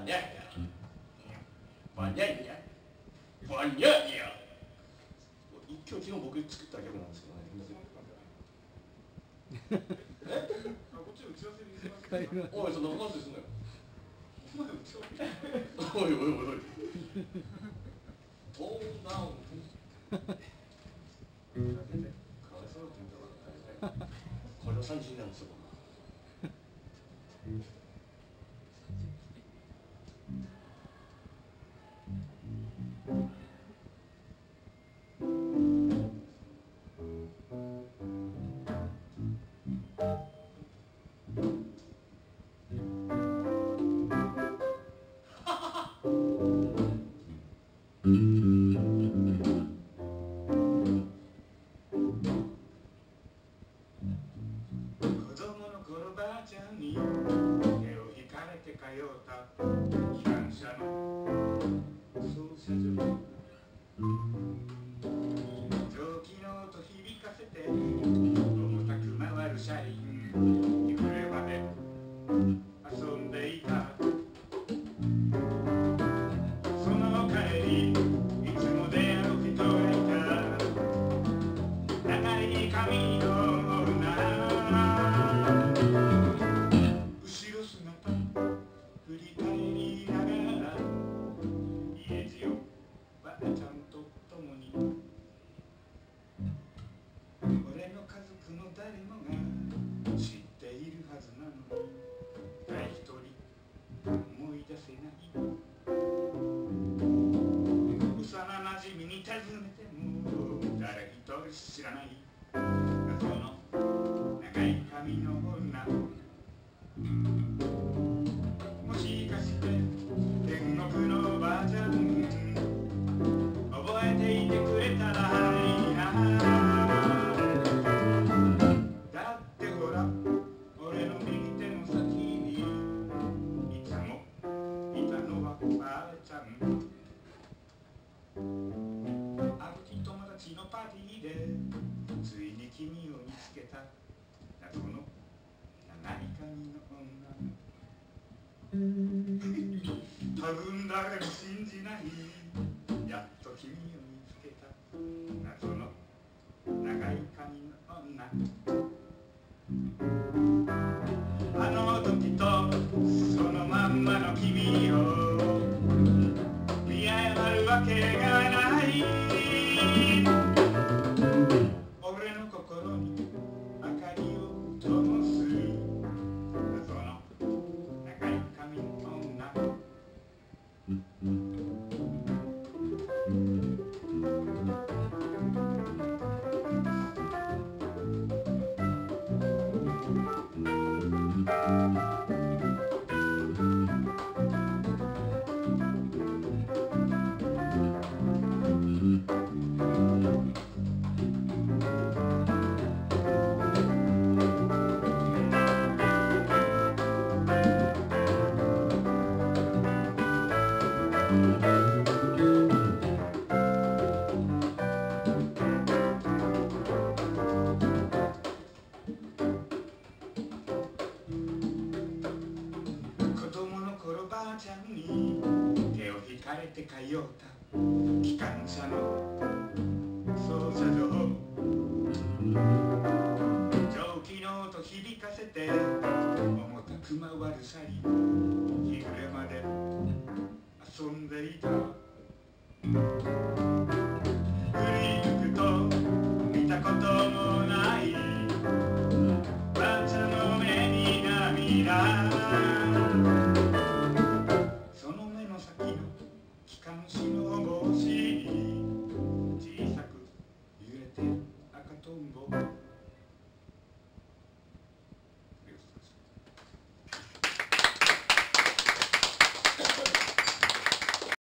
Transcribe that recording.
Banyak ya. Banyak ya. Banyak ya. 今日昨日僕作ったギャグなんですけどね。え？こっち打ち合わせにします。おい、そんな話すんなよ。お前打ち合わせ。おいおいおいおい。トーンダウン。これを30年もする。に手を引かれて通った機関車の操車場蒸気の音響かせて重たく回る車輪に車で遊んでいたその帰りいつも出会う人がいた長い髪の誰もが知っているはずなのに誰一人思い出せない幼なじみに尋ねても誰一人知らない謎の長い髪の女もしかして天国のおばあちゃん覚えていてくれたらいいなパーティーでついに君を見つけた謎の長い髪の女多分誰も信じないやっと君を見つけた謎の長い髪の女あの時とそのまんまの君を見誤るわけがない俺の心に明かりを灯す謎の長い髪の女ばあちゃんに手を引かれて通った機関車の操車場蒸気の音響かせて重たく回る車輪日暮れまで遊んでいた振り